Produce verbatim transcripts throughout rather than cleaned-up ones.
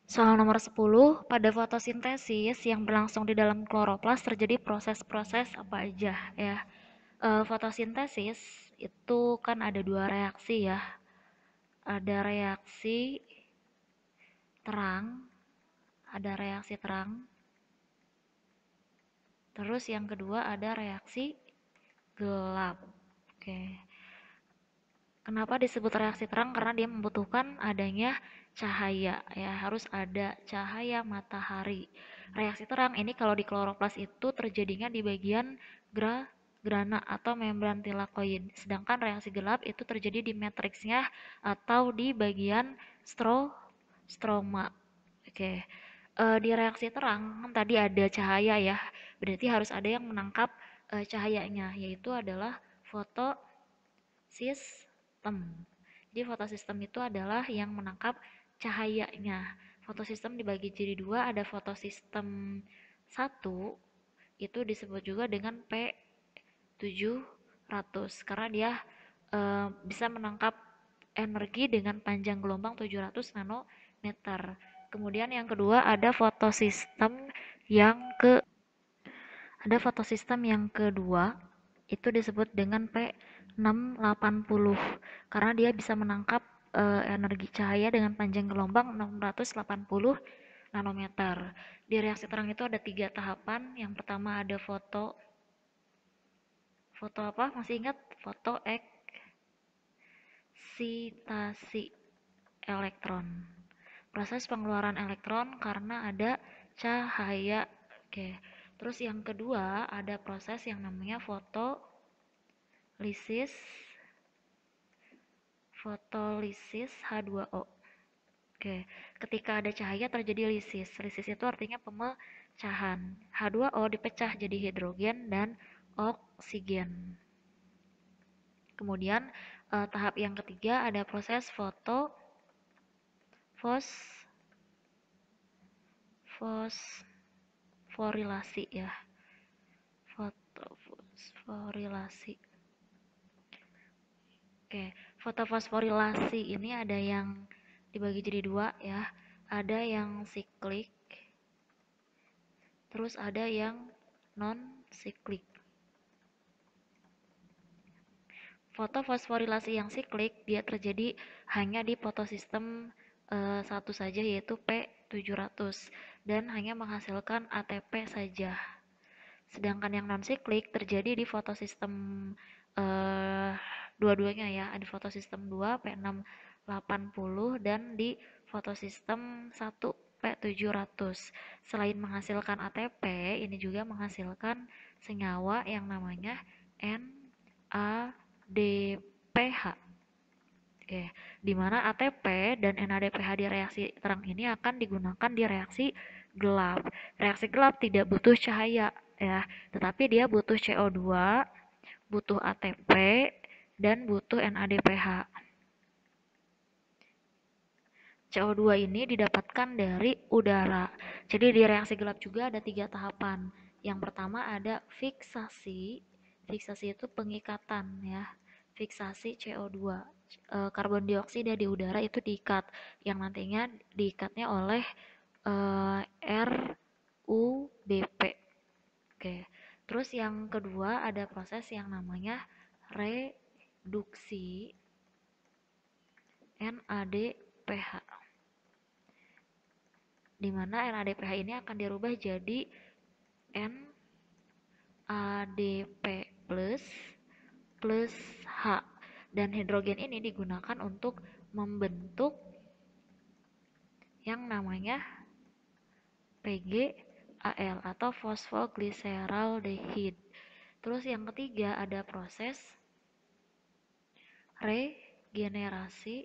Soal nomor sepuluh, pada fotosintesis yang berlangsung di dalam kloroplas terjadi proses-proses apa aja ya. Eh, fotosintesis itu kan ada dua reaksi ya. Ada reaksi terang, ada reaksi terang. Terus yang kedua ada reaksi gelap. Oke. Kenapa disebut reaksi terang? Karena dia membutuhkan adanya cahaya ya, harus ada cahaya matahari. Reaksi terang ini kalau di kloroplas itu terjadinya di bagian gra grana atau membran tilakoid. Sedangkan reaksi gelap itu terjadi di matriksnya atau di bagian stro stroma. Oke. Eh, di reaksi terang kan tadi ada cahaya ya. Berarti harus ada yang menangkap eh, cahayanya, yaitu adalah foto sistem. Jadi fotosistem itu adalah yang menangkap cahayanya. Fotosistem dibagi jadi dua, ada fotosistem satu itu disebut juga dengan P tujuh ratus karena dia e, bisa menangkap energi dengan panjang gelombang tujuh ratus nanometer. Kemudian yang kedua ada fotosistem yang ke ada fotosistem yang kedua, itu disebut dengan P enam delapan nol karena dia bisa menangkap eh, energi cahaya dengan panjang gelombang enam ratus delapan puluh nanometer. Di reaksi terang itu ada tiga tahapan. Yang pertama ada foto, foto apa? Masih ingat? Foto eksitasi elektron. Proses pengeluaran elektron karena ada cahaya. Oke. Terus yang kedua ada proses yang namanya fotolisis fotolisis H dua O. Oke, ketika ada cahaya terjadi lisis. Lisis itu artinya pemecahan. H dua O dipecah jadi hidrogen dan oksigen. Kemudian eh, tahap yang ketiga ada proses foto fos fosforilasi ya. Fotofosforilasi. Oke, fotofosforilasi ini ada yang dibagi jadi dua ya. Ada yang siklik, terus ada yang non siklik. Fotofosforilasi yang siklik dia terjadi hanya di fotosistem eh, satu saja yaitu P tujuh ratus dan hanya menghasilkan A T P saja. Sedangkan yang non siklik terjadi di fotosistem eh, dua-duanya ya, di fotosistem dua P enam delapan nol dan di fotosistem satu P tujuh ratus. Selain menghasilkan A T P, ini juga menghasilkan senyawa yang namanya NADPH. Oke, di mana A T P dan NADPH di reaksi terang ini akan digunakan di reaksi gelap. Reaksi gelap tidak butuh cahaya ya, tetapi dia butuh C O dua, butuh A T P, dan butuh NADPH. C O dua ini didapatkan dari udara. Jadi di reaksi gelap juga ada tiga tahapan. Yang pertama ada fiksasi. Fiksasi itu pengikatan ya. Fiksasi C O dua. E, karbon dioksida di udara itu diikat. Yang nantinya diikatnya oleh e, RuBP. Oke. Terus yang kedua ada proses yang namanya reduksi NADPH, di mana NADPH ini akan dirubah jadi NADP plus plus H, dan hidrogen ini digunakan untuk membentuk yang namanya P G A L atau fosfoglyceraldehyde. Terus yang ketiga ada proses regenerasi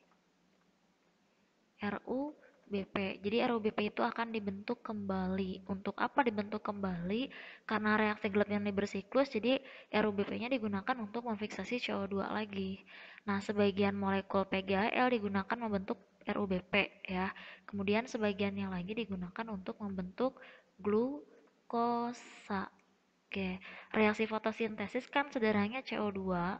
RuBP. Jadi RuBP itu akan dibentuk kembali. Untuk apa dibentuk kembali? Karena reaksi gelap yang bersiklus, jadi RuBP-nya digunakan untuk memfiksasi C O dua lagi. Nah, sebagian molekul P G A L digunakan membentuk RuBP ya. Kemudian sebagian yang lagi digunakan untuk membentuk glukosa. Oke, reaksi fotosintesis kan sederhananya C O dua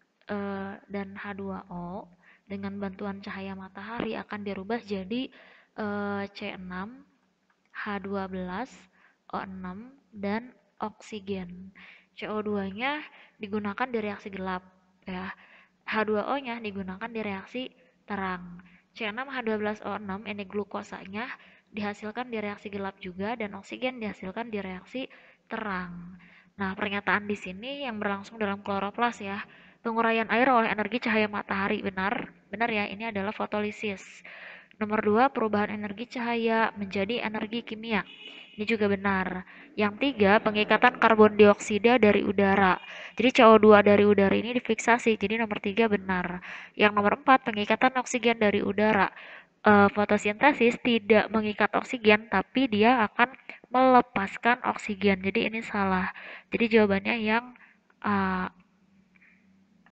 eh, dan H dua O dengan bantuan cahaya matahari akan dirubah jadi eh, C enam, H dua belas, O enam, dan oksigen. C O dua-nya digunakan di reaksi gelap ya. H dua O-nya digunakan di reaksi terang. C enam H dua belas O enam ini glukosanya dihasilkan di reaksi gelap juga dan oksigen dihasilkan di reaksi terang. Nah, pernyataan di sini yang berlangsung dalam kloroplas ya. Penguraian air oleh energi cahaya matahari benar. Benar ya, ini adalah fotolisis. Nomor dua, perubahan energi cahaya menjadi energi kimia. Ini juga benar. Yang tiga, pengikatan karbon dioksida dari udara. Jadi C O dua dari udara ini difiksasi. Jadi nomor tiga benar. Yang nomor empat, pengikatan oksigen dari udara. Eh, fotosintesis tidak mengikat oksigen, tapi dia akan melepaskan oksigen. Jadi ini salah. Jadi jawabannya yang A.